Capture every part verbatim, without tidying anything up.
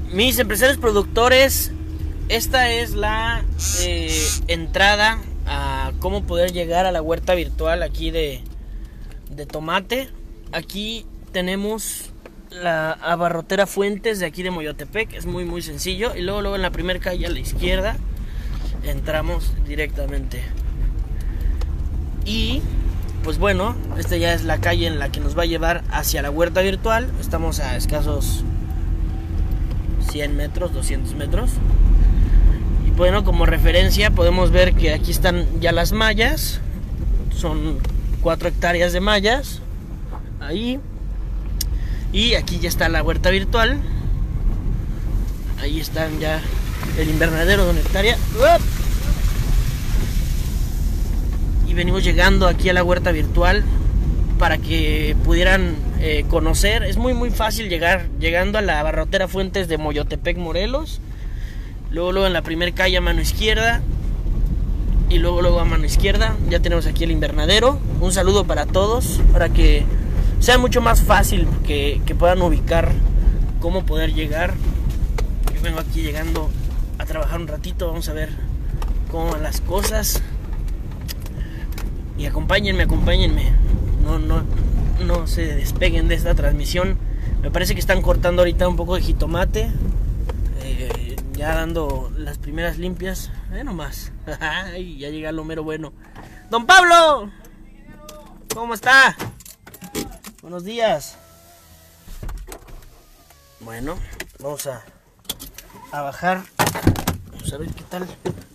Mis empresarios productores, esta es la eh, entrada a cómo poder llegar a la huerta virtual aquí de, de tomate. Aquí tenemos la abarrotera Fuentes de aquí de Moyotepec, es muy muy sencillo. Y luego, luego en la primera calle a la izquierda entramos directamente. Y pues bueno, esta ya es la calle en la que nos va a llevar hacia la huerta virtual. Estamos a escasos cien metros, doscientos metros. Y bueno, como referencia podemos ver que aquí están ya las mallas. Son cuatro hectáreas de mallas. Ahí. Y aquí ya está la huerta virtual. Ahí están ya el invernadero de una hectárea. Y venimos llegando aquí a la huerta virtual para que pudieran eh, conocer. Es muy muy fácil llegar, llegando a la abarrotera Fuentes de Moyotepec, Morelos. Luego luego en la primera calle a mano izquierda. Y luego luego a mano izquierda ya tenemos aquí el invernadero. Un saludo para todos, para que sea mucho más fácil que, que puedan ubicar cómo poder llegar. Yo vengo aquí llegando a trabajar un ratito. Vamos a ver cómo van las cosas. Y acompáñenme, acompáñenme. No, no, no se despeguen de esta transmisión. Me parece que están cortando ahorita un poco de jitomate. Eh, ya dando las primeras limpias. Eh, nomás. Ay, ya llega lo mero bueno. ¡Don Pablo! ¿Cómo está? Buenos días. Bueno, vamos a, a bajar. Vamos a ver qué tal.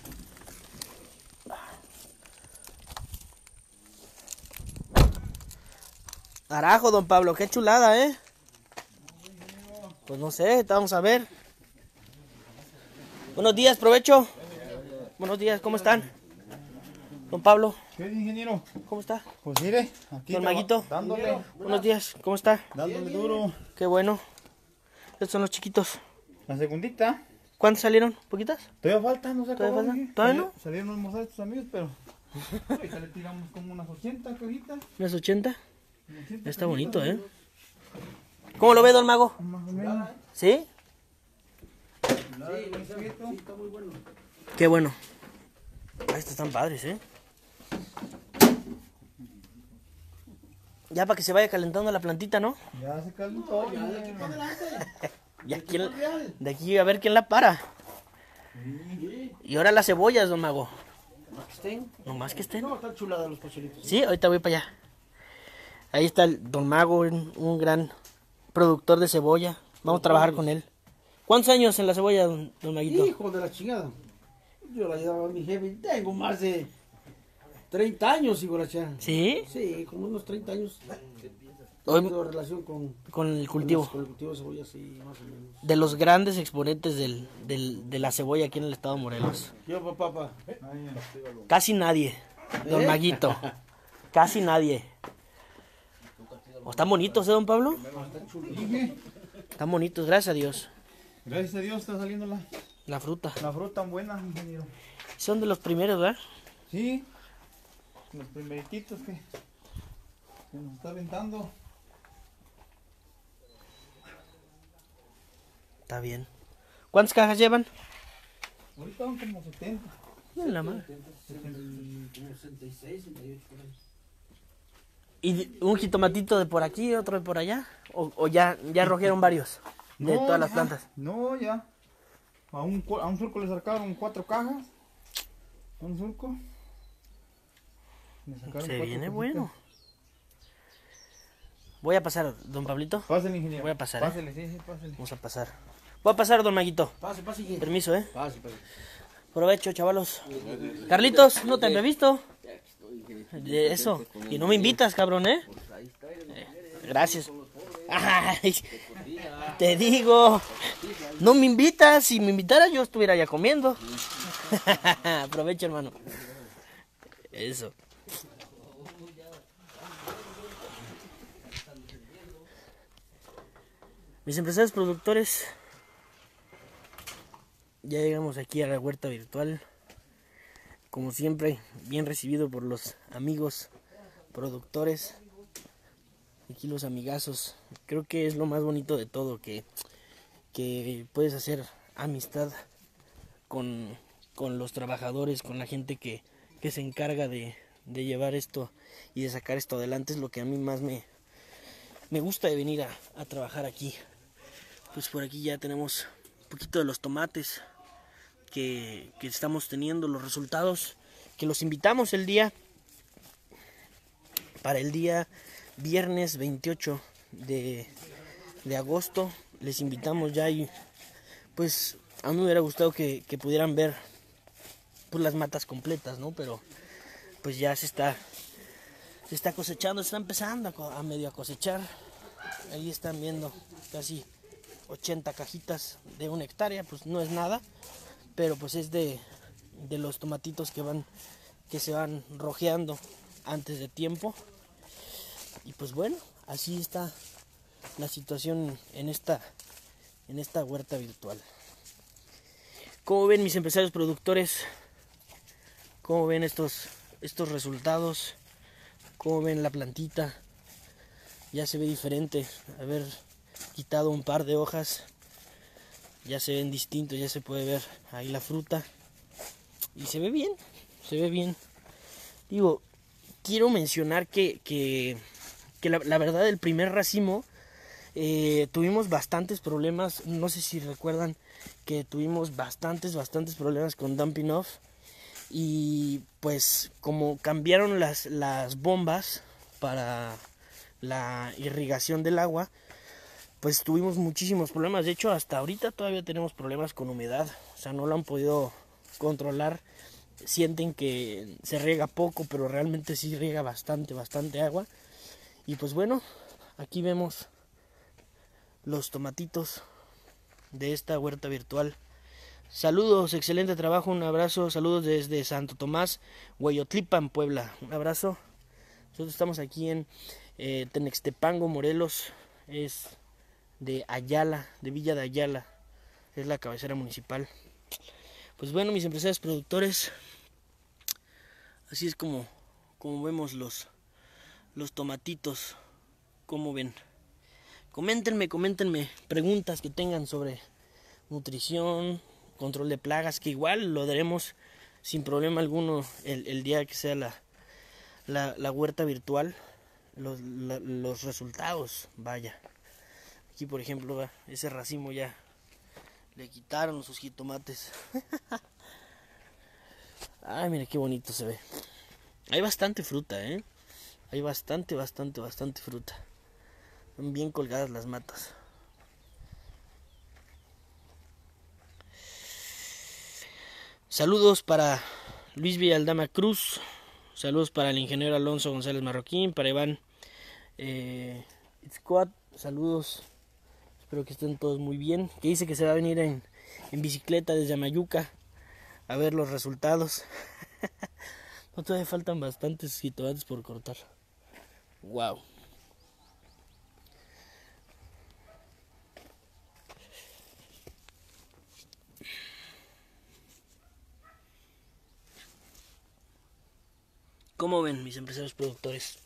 Carajo, don Pablo, qué chulada, ¿eh? Pues no sé, vamos a ver. Buenos días, provecho. Buenos días, ¿cómo están? Don Pablo. ¿Qué es, ingeniero? ¿Cómo está? Pues mire, aquí don Maguito. Dándole. Buenos días, ¿cómo está? Dándole duro. Qué bueno. Estos son los chiquitos. La segundita. ¿Cuántos salieron? ¿Poquitas? Todavía falta, no sé ¿Todavía cómo. falta? ¿Todavía no? Salieron a almorzar estos amigos, pero ahorita le tiramos como unas ochenta cajitas. ¿Unas ochenta? ochenta Está cajitas, bonito, ¿eh? ¿Cómo lo ve, don Mago? Más o menos. ¿Sí? Sí, está muy bueno. Qué bueno. Ah, estos están padres, ¿eh? Ya para que se vaya calentando la plantita, ¿no? Ya se calentó. Ya de aquí para adelante. Ya quién, de aquí a ver quién la para. Sí. Y ahora las cebollas, don Mago. Nomás que estén. Nomás que estén. No, están chuladas los pachelitos. Sí, ahorita voy para allá. Ahí está el don Mago, un, un gran productor de cebolla. Vamos a trabajar con él. ¿Cuántos años en la cebolla, don, don Maguito? Hijo de la chingada. Yo la llevaba a mi jefe. Tengo más de treinta años, hijo de la chingada. ¿Sí? Sí, como unos treinta años. Hoy- Tengo relación con, Con el con cultivo. los- con el cultivo de cebolla, sí, más o menos. De los grandes exponentes del, del- de la cebolla aquí en el estado de Morelos. Yo, papá, papá. Casi nadie, don ¿Eh? Maguito. Casi nadie. ¿O están bonitos, eh, don Pablo? Dije, Están bonitos, gracias a Dios. gracias a Dios está saliendo la, La fruta. la fruta tan buena, ingeniero. Son de los primeros, ¿verdad? Sí, los primeritos que, que nos está aventando. Está bien. ¿Cuántas cajas llevan? Ahorita son como setenta. En la madre. Como sesenta y seis, sesenta y ocho por ahí. ¿Y un jitomatito de por aquí, otro de por allá? ¿O, o ya, ya arrojaron varios de No, todas las ya. plantas? No, ya. A un, cu- a un surco le sacaron cuatro cajas. A un surco. Le sacaron Se cuatro viene cajitas. bueno. Voy a pasar, don Pablito. Pásale, ingeniero. Voy a pasar, ¿eh? Pásale, sí, sí, pásale. Vamos a pasar. Voy a pasar, don Maguito. Pase, pase, hijo. Permiso, ¿eh? Pase, pase. Provecho, chavalos. Carlitos, no te había visto. De eso. Y no me invitas, cabrón, ¿eh? Eh, Gracias. Ay, te digo. No me invitas. Si me invitara, yo estuviera ya comiendo. Aprovecho, hermano. Eso. Mis empresarios productores, ya llegamos aquí a la huerta virtual. Como siempre, bien recibido por los amigos productores. Aquí los amigazos. Creo que es lo más bonito de todo, que, que puedes hacer amistad con, con los trabajadores, con la gente que, que se encarga de, de llevar esto y de sacar esto adelante, es lo que a mí más me, me gusta de venir a, a trabajar aquí. Pues por aquí ya tenemos un poquito de los tomates que, que estamos teniendo, los resultados, que los invitamos el día, para el día viernes veintiocho de, de agosto, les invitamos ya y pues a mí me hubiera gustado que, que pudieran ver pues las matas completas, ¿no? Pero pues ya se está, se está cosechando, se está empezando a, a medio a cosechar. Ahí están viendo casi ochenta cajitas de una hectárea, pues no es nada, pero pues es de, de los tomatitos que van, que se van rojeando antes de tiempo. Y pues bueno, así está la situación en esta, en esta huerta virtual. ¿Cómo ven mis empresarios productores? ¿Cómo ven estos, estos resultados? ¿Cómo ven la plantita? Ya se ve diferente. Haber quitado un par de hojas, ya se ven distintos, ya se puede ver ahí la fruta. Y se ve bien, se ve bien. Digo, quiero mencionar que, que, que la, la verdad el primer racimo eh, tuvimos bastantes problemas. No sé si recuerdan que tuvimos bastantes, bastantes problemas con Dumping Off. Y pues como cambiaron las, las bombas para la irrigación del agua, pues tuvimos muchísimos problemas. De hecho, hasta ahorita todavía tenemos problemas con humedad. O sea, no lo han podido controlar. Sienten que se riega poco, pero realmente sí riega bastante, bastante agua. Y pues bueno, aquí vemos los tomatitos de esta huerta virtual. Saludos, excelente trabajo, un abrazo, saludos desde Santo Tomás, Hueyotlipan, Puebla. Un abrazo. Nosotros estamos aquí en eh, Tenextepango, Morelos. Es de Ayala, de Villa de Ayala, es la cabecera municipal. Pues bueno, mis empresarios productores, así es como, como vemos los, los tomatitos. ¿Cómo ven? Coméntenme, coméntenme preguntas que tengan sobre nutrición, control de plagas, que igual lo daremos sin problema alguno el, el día que sea la, la, la huerta virtual, los, la, los resultados, vaya. Aquí por ejemplo, ese racimo ya le quitaron sus jitomates. Ay, mira qué bonito se ve. Hay bastante fruta, ¿eh? Hay bastante, bastante, bastante fruta. Están bien colgadas las matas. Saludos para Luis Villaldama Cruz. Saludos para el ingeniero Alonso González Marroquín. Para Iván eh, Squad. Saludos. Espero que estén todos muy bien. Que dice que se va a venir en, en bicicleta desde Amayuca a ver los resultados. No, todavía faltan bastantes jitomates por cortar. Wow. ¿Cómo ven mis empresarios productores?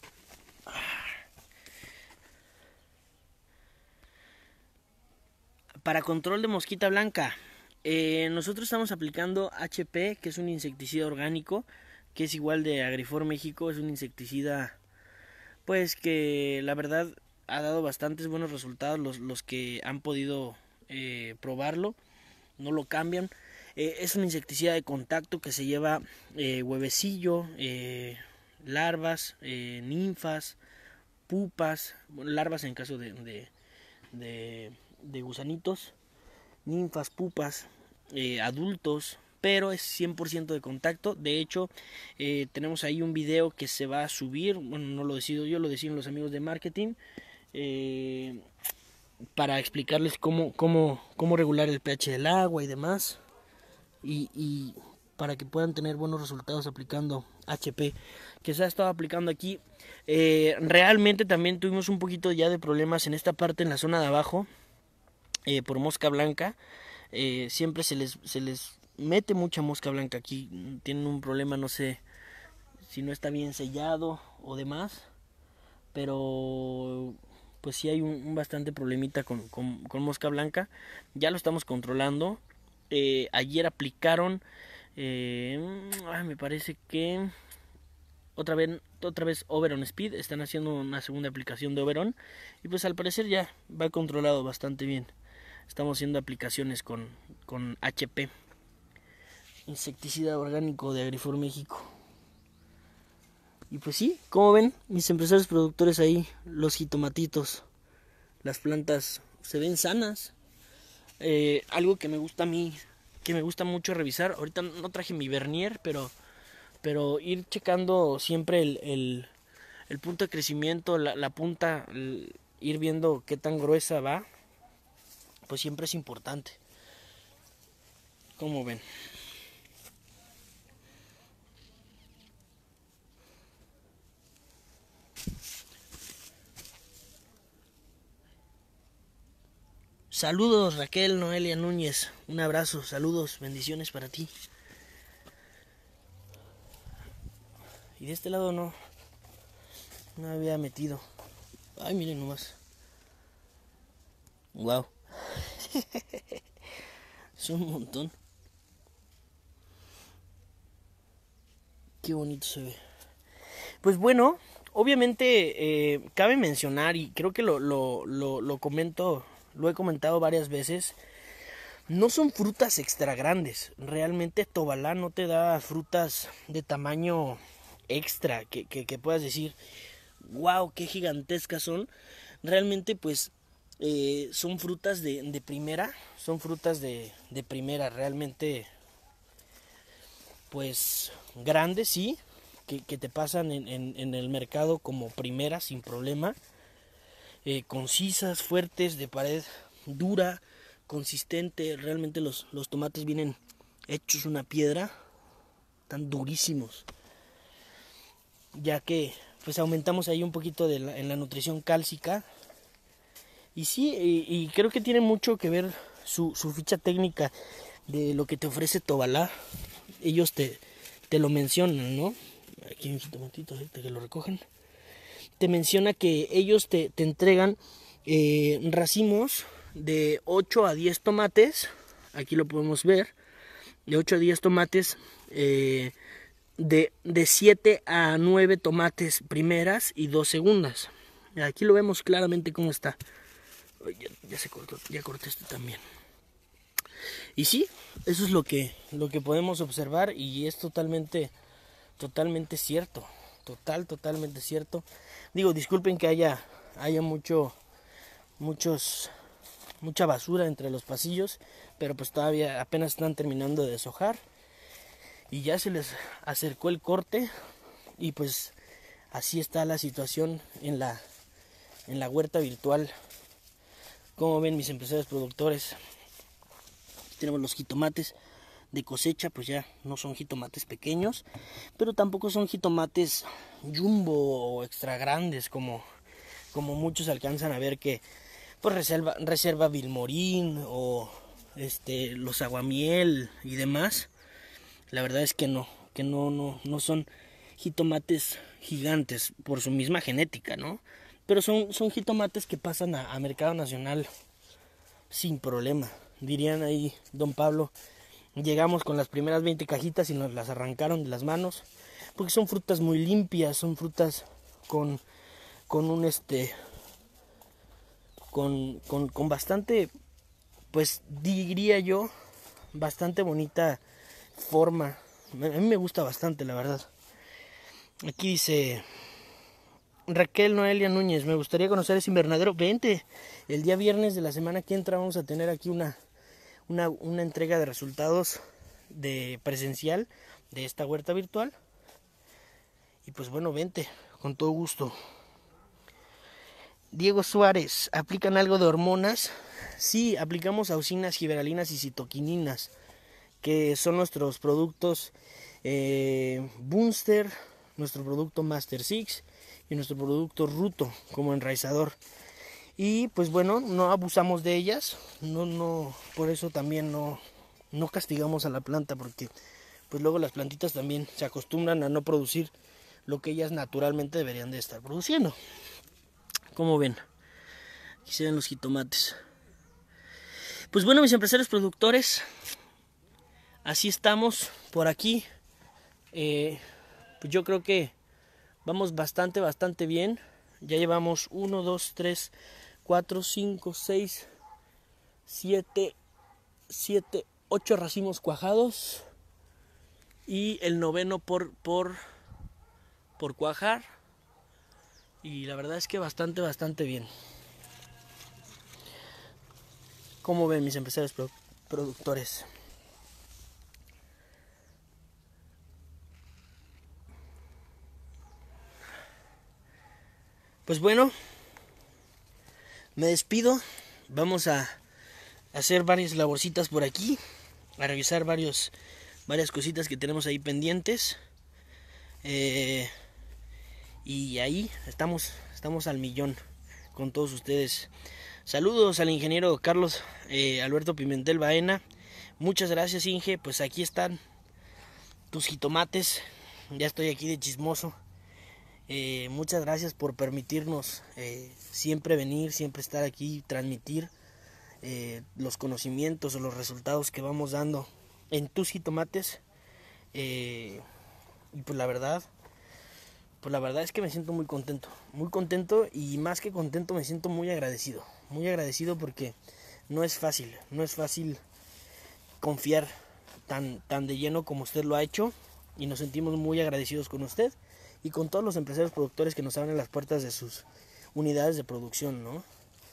Para control de mosquita blanca, eh, nosotros estamos aplicando H P, que es un insecticida orgánico, que es igual de Agrifor México. Es un insecticida pues que la verdad ha dado bastantes buenos resultados. Los, los que han podido eh, probarlo no lo cambian. Eh, es un insecticida de contacto que se lleva eh, huevecillo, eh, larvas, eh, ninfas, pupas, bueno, larvas en caso de, de, de, de gusanitos, ninfas, pupas, eh, adultos, pero es cien por ciento de contacto. De hecho, eh, tenemos ahí un video que se va a subir, bueno, no lo decido yo, lo deciden los amigos de marketing, eh, para explicarles cómo, cómo, cómo regular el pH del agua y demás. Y, y para que puedan tener buenos resultados aplicando H P, que se ha estado aplicando aquí. Eh, realmente también tuvimos un poquito ya de problemas en esta parte, en la zona de abajo, eh, por mosca blanca. Eh, siempre se les, se les mete mucha mosca blanca aquí. Tienen un problema, no sé si no está bien sellado o demás, pero pues sí hay un, un bastante problemita con, con, con mosca blanca. Ya lo estamos controlando. Eh, ayer aplicaron, eh, me parece que otra vez, otra vez Oberon Speed. Están haciendo una segunda aplicación de Oberon. Y pues al parecer ya va controlado bastante bien. Estamos haciendo aplicaciones con, con H P, insecticida orgánico de Agrifor México. Y pues sí, como ven, mis empresarios productores ahí, los jitomatitos, las plantas se ven sanas. Eh, algo que me gusta a mí, que me gusta mucho revisar, ahorita no traje mi vernier, pero, pero ir checando siempre el, el, el punto de crecimiento, la, la punta, el, ir viendo qué tan gruesa va, pues siempre es importante. Como ven. Saludos Raquel Noelia Núñez, un abrazo, saludos, bendiciones para ti. Y de este lado no, no había metido. Ay, miren nomás. Wow. Es un montón. Qué bonito se ve. Pues bueno, obviamente eh, cabe mencionar, y creo que lo, lo, lo, lo comento, lo he comentado varias veces, no son frutas extra grandes. Realmente Tobalá no te da frutas de tamaño extra, que, que, que puedas decir, wow, qué gigantescas son. Realmente pues eh, son frutas de, de primera, son frutas de, de primera, realmente pues grandes, sí, que, que te pasan en, en, en el mercado como primera sin problema. Eh, concisas, fuertes, de pared dura, consistente. Realmente los, los tomates vienen hechos una piedra, tan durísimos, ya que pues aumentamos ahí un poquito de la, en la nutrición cálcica. Y sí, y, y creo que tiene mucho que ver su, su ficha técnica de lo que te ofrece Tobalá. Ellos te, te lo mencionan, ¿no? Aquí hay un jitomatito, ahorita que lo recogen. Te menciona que ellos te, te entregan eh, racimos de ocho a diez tomates. Aquí lo podemos ver. De ocho a diez tomates. Eh, de, de siete a nueve tomates primeras y dos segundas. Aquí lo vemos claramente cómo está. Ya, ya se cortó, ya corté este también. Y sí, eso es lo que, lo que podemos observar, y es totalmente, totalmente cierto. Total, totalmente cierto. Digo, disculpen que haya, haya mucho, muchos, mucha basura entre los pasillos, pero pues todavía apenas están terminando de deshojar y ya se les acercó el corte, y pues así está la situación en la, en la huerta virtual. Como ven mis empresarios productores, tenemos los jitomates de cosecha, pues ya no son jitomates pequeños, pero tampoco son jitomates jumbo o extra grandes como, como muchos alcanzan a ver, que pues reserva, reserva Vilmorín o este, los aguamiel y demás. La verdad es que no, que no, no, no son jitomates gigantes por su misma genética, ¿no? Pero son, son jitomates que pasan a, a mercado nacional sin problema. Dirían ahí don Pablo, llegamos con las primeras veinte cajitas y nos las arrancaron de las manos, porque son frutas muy limpias, son frutas con, con un este, con, con, con bastante, pues diría yo, bastante bonita forma. A mí me gusta bastante, la verdad. Aquí dice Raquel Noelia Núñez, me gustaría conocer ese invernadero. Vente, el día viernes de la semana que entra vamos a tener aquí una, una, una entrega de resultados de presencial de esta huerta virtual. Y pues bueno, vente, con todo gusto. Diego Suárez, ¿aplican algo de hormonas? Sí, aplicamos auxinas, giberalinas y citoquininas, que son nuestros productos eh, Bunster, nuestro producto Master Six y nuestro producto Ruto como enraizador. Y pues bueno, no abusamos de ellas, no, no, por eso también no, no castigamos a la planta, porque pues luego las plantitas también se acostumbran a no producir lo que ellas naturalmente deberían de estar produciendo. Como ven, Aquí se ven los jitomates. Pues bueno, mis empresarios productores, así estamos por aquí. Eh, pues yo creo que vamos bastante, bastante bien. Ya llevamos uno, dos, tres, cuatro, cinco, seis, siete, siete, ocho racimos cuajados. Y el noveno por, por, por cuajar. Y la verdad es que bastante, bastante bien. ¿Cómo ven mis empresarios pro- productores? Pues bueno, me despido. Vamos a hacer varias laborcitas por aquí, a revisar varios, varias cositas que tenemos ahí pendientes. Eh, y ahí estamos, estamos al millón con todos ustedes. Saludos al ingeniero Carlos eh, Alberto Pimentel Baena. Muchas gracias, Inge. Pues aquí están tus jitomates. Ya estoy aquí de chismoso. Eh, muchas gracias por permitirnos eh, siempre venir, siempre estar aquí, transmitir eh, los conocimientos o los resultados que vamos dando en tus jitomates. Eh, y pues la verdad, pues la verdad es que me siento muy contento, muy contento y más que contento me siento muy agradecido, muy agradecido porque no es fácil, no es fácil confiar tan, tan de lleno como usted lo ha hecho y nos sentimos muy agradecidos con usted y con todos los empresarios productores que nos abren las puertas de sus unidades de producción, ¿no?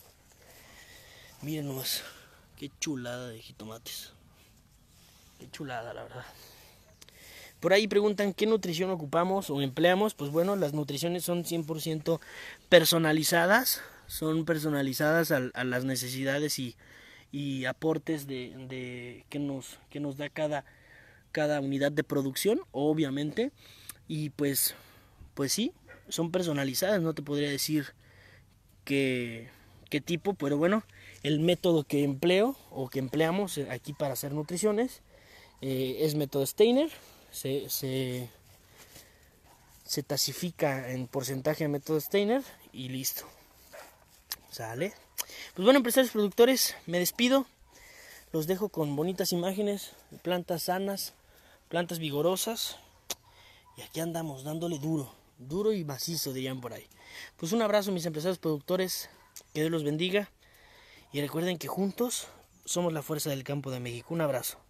Miren nomás, qué chulada de jitomates. Qué chulada, la verdad. Por ahí preguntan qué nutrición ocupamos o empleamos. Pues bueno, las nutriciones son cien por ciento personalizadas. Son personalizadas a, a las necesidades y, y aportes de, de que nos, que nos da cada, cada unidad de producción, obviamente. Y pues... Pues sí, son personalizadas, no te podría decir qué, qué tipo, pero bueno, el método que empleo o que empleamos aquí para hacer nutriciones eh, es método Steiner, se, se, se tasifica en porcentaje de método Steiner y listo, sale. Pues bueno, empresarios productores, me despido, los dejo con bonitas imágenes, plantas sanas, plantas vigorosas y aquí andamos dándole duro. Duro y macizo, dirían por ahí. Pues un abrazo, mis empresarios productores. Que Dios los bendiga. Y recuerden que juntos somos la fuerza del campo de México. Un abrazo.